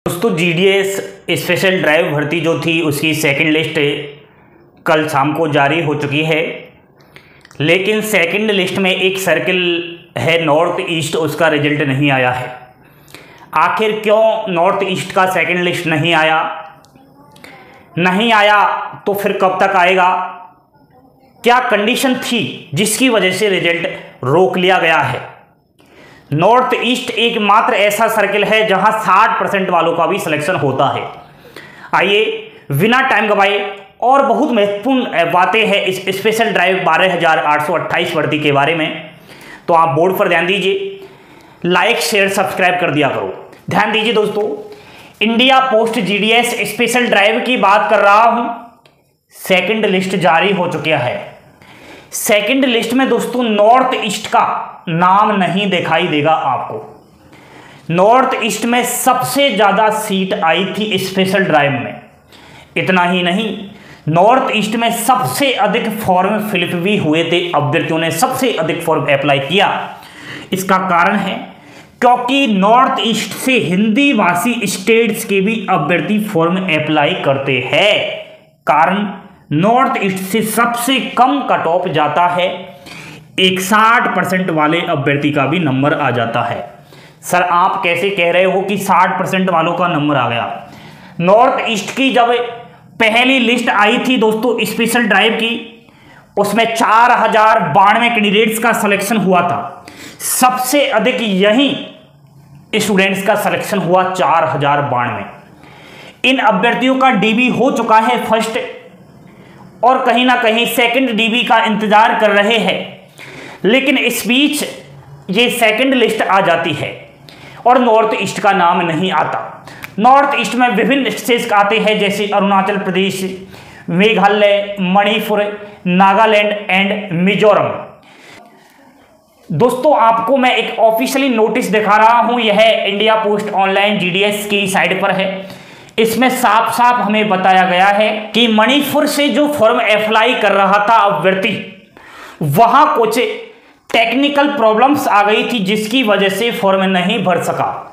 दोस्तों GDS special drive भर्ती जो थी उसकी सेकंड लिस्ट कल शाम को जारी हो चुकी है। लेकिन सेकंड लिस्ट में एक सर्किल है नॉर्थ ईस्ट, उसका रिजल्ट नहीं आया है। आखिर क्यों नॉर्थ ईस्ट का सेकंड लिस्ट नहीं आया तो फिर कब तक आएगा? क्या कंडीशन थी जिसकी वजह से रिजल्ट रोक लिया गया है? नॉर्थ ईस्ट एकमात्र ऐसा सर्किल है जहां 60% वालों का भी सिलेक्शन होता है। आइए बिना टाइम गवाए और बहुत महत्वपूर्ण बातें हैं इस स्पेशल ड्राइव 12,828 भर्ती के बारे में, तो आप बोर्ड पर ध्यान दीजिए, लाइक शेयर सब्सक्राइब कर दिया करो। ध्यान दीजिए दोस्तों, India post GDS special drive की बात कर रहा हूं। सेकंड लिस्ट जारी हो चुका है। सेकंड लिस्ट में दोस्तों नॉर्थ ईस्ट का नाम नहीं दिखाई देगा आपको। नॉर्थ ईस्ट में सबसे ज्यादा सीट आई थी स्पेशल ड्राइव में। इतना ही नहीं, नॉर्थ ईस्ट में सबसे अधिक फॉर्म फिलअप भी हुए थे। अभ्यर्थियों ने सबसे अधिक फॉर्म अप्लाई किया। इसका कारण है क्योंकि नॉर्थ ईस्ट से हिंदी भाषी स्टेट्स के भी अभ्यर्थी फॉर्म अप्लाई करते हैं। कारण नॉर्थ ईस्ट से सबसे कम कट ऑफ जाता है। 61% वाले अभ्यर्थी का भी नंबर आ जाता है। सर आप कैसे कह रहे हो कि 60% वालों का नंबर आ गया? नॉर्थ ईस्ट की जब पहली लिस्ट आई थी दोस्तों स्पेशल ड्राइव की, उसमें 4092 कैंडिडेट्स का सिलेक्शन हुआ था। सबसे अधिक यही स्टूडेंट्स का सिलेक्शन हुआ 4092। इन अभ्यर्थियों का डीबी हो चुका है फर्स्ट, और कहीं ना कहीं सेकंड डीबी का इंतजार कर रहे हैं। लेकिन इस बीच ये सेकंड लिस्ट आ जाती है और नॉर्थ ईस्ट का नाम नहीं आता। नॉर्थ ईस्ट में विभिन्न स्टेट्स आते हैं, जैसे अरुणाचल प्रदेश, मेघालय, मणिपुर, नागालैंड एंड मिजोरम। दोस्तों आपको मैं एक ऑफिशियली नोटिस दिखा रहा हूं, यह इंडिया पोस्ट ऑनलाइन जीडीएस की साइट पर है। इसमें साफ साफ हमें बताया गया है कि मणिपुर से जो फॉर्म अप्लाई कर रहा था अभ्यर्थी, वहां कुछ टेक्निकल प्रॉब्लम्स आ गई थी जिसकी वजह से फॉर्म नहीं भर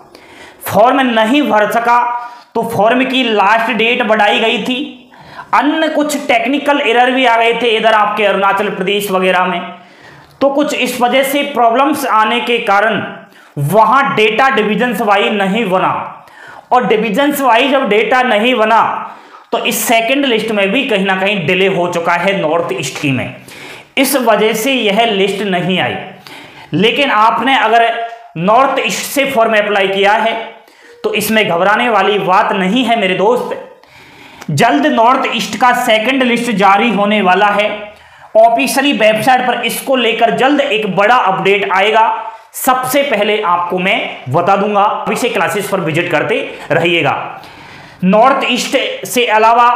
सका। तो फॉर्म की लास्ट डेट बढ़ाई गई थी। अन्य कुछ टेक्निकल एरर भी आ गए थे इधर आपके अरुणाचल प्रदेश वगैरह में। तो कुछ इस वजह से प्रॉब्लम्स आने के कारण वहां डेटा डिविजन्स वाइज नहीं बना, और डिविजन्स वाइज जब डेटा नहीं बना तो इस सेकंड लिस्ट में भी कहीं ना कहीं डिले हो चुका है नॉर्थ ईस्ट की में। इस वजह से यह लिस्ट नहीं आई। लेकिन आपने अगर नॉर्थ ईस्ट से फॉर्म अप्लाई किया है तो इसमें घबराने वाली बात नहीं है मेरे दोस्त। जल्द नॉर्थ ईस्ट का सेकंड लिस्ट जारी होने वाला है। ऑफिशियली वेबसाइट पर इसको लेकर जल्द एक बड़ा अपडेट आएगा। सबसे पहले आपको मैं बता दूंगा, विषय क्लासेस पर विजिट करते रहिएगा। नॉर्थ ईस्ट से अलावा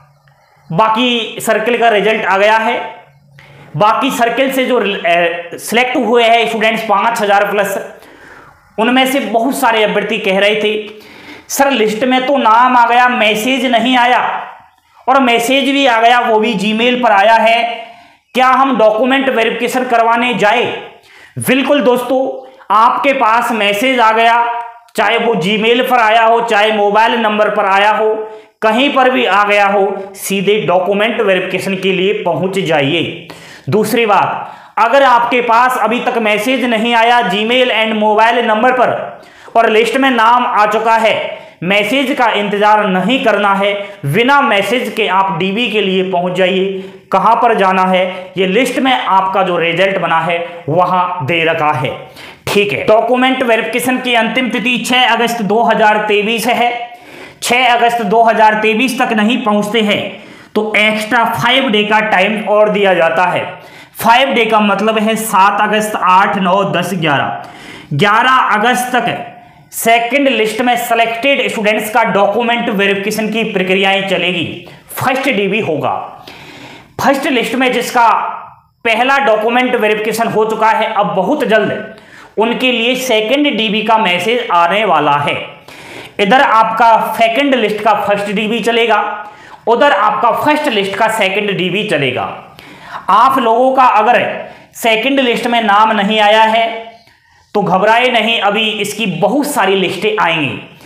बाकी सर्किल का रिजल्ट आ गया है। बाकी सर्किल से जो सिलेक्ट हुए हैं स्टूडेंट्स 5000 प्लस, उनमें से बहुत सारे अभ्यर्थी कह रहे थे सर लिस्ट में तो नाम आ गया, मैसेज नहीं आया, और मैसेज भी आ गया वो भी जीमेल पर आया है, क्या हम डॉक्यूमेंट वेरिफिकेशन करवाने जाए? बिल्कुल दोस्तों, आपके पास मैसेज आ गया, चाहे वो जीमेल पर आया हो, चाहे मोबाइल नंबर पर आया हो, कहीं पर भी आ गया हो, सीधे डॉक्यूमेंट वेरिफिकेशन के लिए पहुंच जाइए। दूसरी बात, अगर आपके पास अभी तक मैसेज नहीं आया जीमेल एंड मोबाइल नंबर पर और लिस्ट में नाम आ चुका है, मैसेज का इंतजार नहीं करना है। बिना मैसेज के आप डीबी के लिए पहुंच जाइए। कहां पर जाना है? ये लिस्ट में आपका जो रिजल्ट बना है वहां दे रखा है, ठीक है। डॉक्यूमेंट वेरिफिकेशन की अंतिम तिथि 6 अगस्त 2023 है। 6 अगस्त 2023 तक नहीं पहुंचते हैं तो एक्स्ट्रा 5 डे का टाइम और दिया जाता है। 5 डे का मतलब है 7 अगस्त, 8, 9, 10, 11 अगस्त तक सेकंड लिस्ट में सिलेक्टेड स्टूडेंट्स का डॉक्यूमेंट वेरिफिकेशन की प्रक्रियाएं चलेगी। फर्स्ट डीबी होगा। फर्स्ट लिस्ट में जिसका पहला डॉक्यूमेंट वेरिफिकेशन हो चुका है, अब बहुत जल्द उनके लिए सेकंड डीबी का मैसेज आने वाला है। इधर आपका सेकंड लिस्ट का फर्स्ट डीबी चलेगा, उधर आपका फर्स्ट लिस्ट का सेकंड डीबी चलेगा। आप लोगों का अगर सेकंड लिस्ट में नाम नहीं आया है तो घबराए नहीं, अभी इसकी बहुत सारी लिस्टें आएंगी।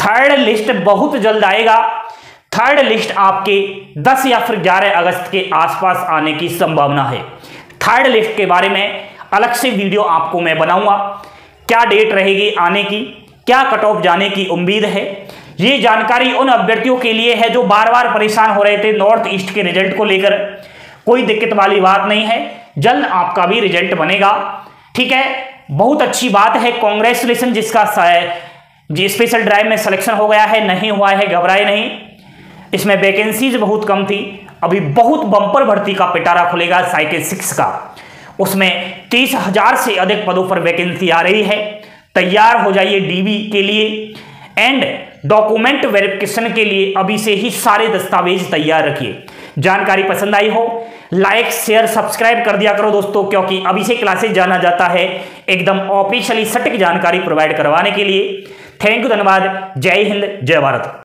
थर्ड लिस्ट बहुत जल्द आएगा। थर्ड लिस्ट आपके 10 या फिर 11 अगस्त के आसपास आने की संभावना है। थर्ड लिस्ट के बारे में अलग से वीडियो आपको मैं बनाऊंगा, क्या डेट रहेगी आने की, क्या कट ऑफ जाने की उम्मीद है। ये जानकारी उन अभ्यर्थियों के लिए है जो बार बार परेशान हो रहे थे नॉर्थ ईस्ट के रिजल्ट को लेकर। कोई दिक्कत वाली बात नहीं है, जल्द आपका भी रिजल्ट बनेगा। ठीक है, बहुत अच्छी बात है, कांग्रेचुलेशन जिसका स्पेशल ड्राइव में सिलेक्शन हो गया है, नहीं हुआ है घबराए नहीं। इसमें वैकेंसीज बहुत कम थी, अभी बहुत बम्पर भर्ती का पिटारा खुलेगा साइकिल 6 का, उसमें 30,000 से अधिक पदों पर वैकेंसी आ रही है। तैयार हो जाइए डीबी के लिए एंड डॉक्यूमेंट वेरिफिकेशन के लिए अभी से ही सारे दस्तावेज तैयार रखिए। जानकारी पसंद आई हो लाइक शेयर सब्सक्राइब कर दिया करो दोस्तों, क्योंकि अभी से क्लासेस जाना जाता है एकदम ऑफिशियली सटीक जानकारी प्रोवाइड करवाने के लिए। थैंक यू, धन्यवाद, जय हिंद, जय भारत।